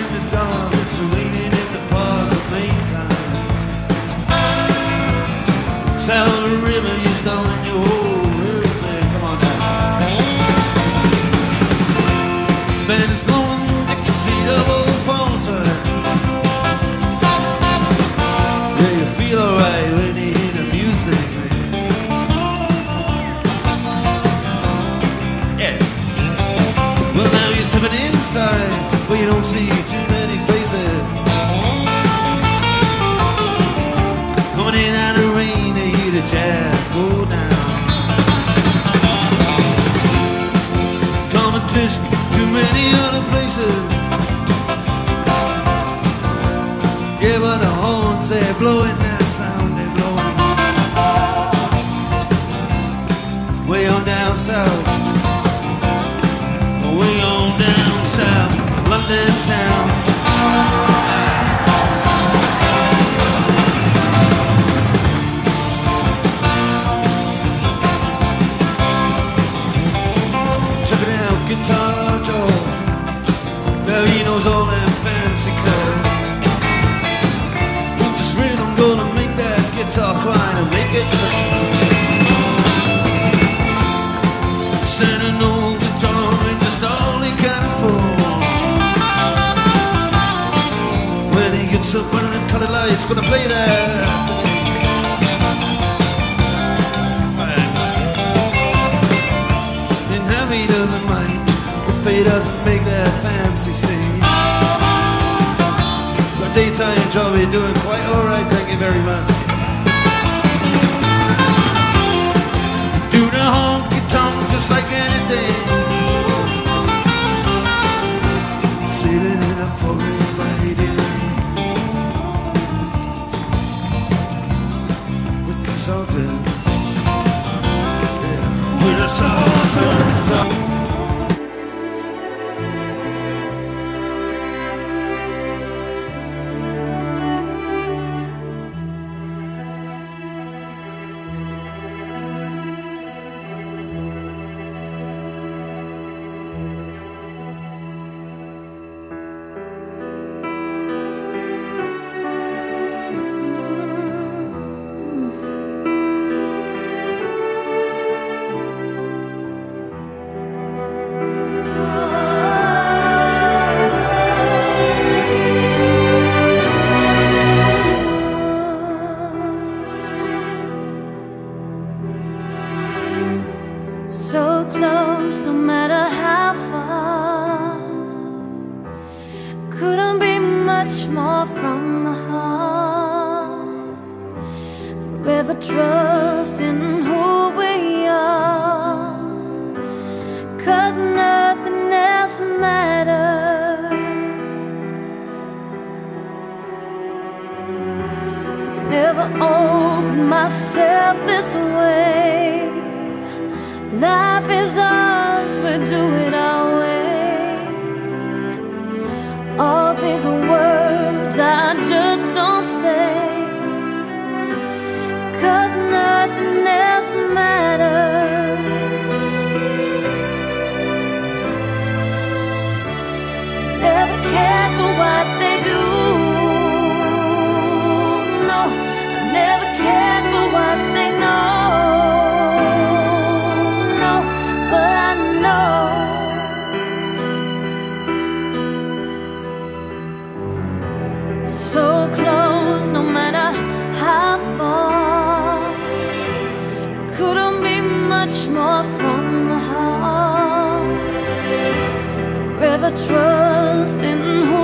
in the dark, it's raining in the park at Maytime. Sound of the river, you're stoning your whole everything. Come on now. Man is blowing Dixie double fountain. Yeah, you feel alright when you hear the music, man. Yeah. Well, now you're stepping inside, but you don't see too many faces. Coming in out of the rain, they hear the jazz go down. Competition, too many other places. Yeah, but the horns, they're blowing that sound, they're blowing. Way on down south, way on down south, London town. Check it out, Guitar Joe. Now he knows all them fancy curves. Just rhythm gonna make that guitar cry and make it sing. Send an old guitar and just all he can afford. When he gets up under the colored lights, gonna play that. And Hammy doesn't mind if he doesn't make that fancy scene. But daytime job, you're doing quite alright, thank you very much. Do the honky tonk just like anything. Sailing in a foggy Friday night with the Sultans. Yeah, with the Sultans. So close, no matter how far. Couldn't be much more from the heart. Forever trusting who we are, 'cause nothing else matters. Never opened myself this way. Life is ours, we do it our way. All these words I just don't say, 'cause nothing else matters. Never care for what they do. No, never care for what they know. So close, no matter how far. Couldn't be much more from the heart. Forever trusting who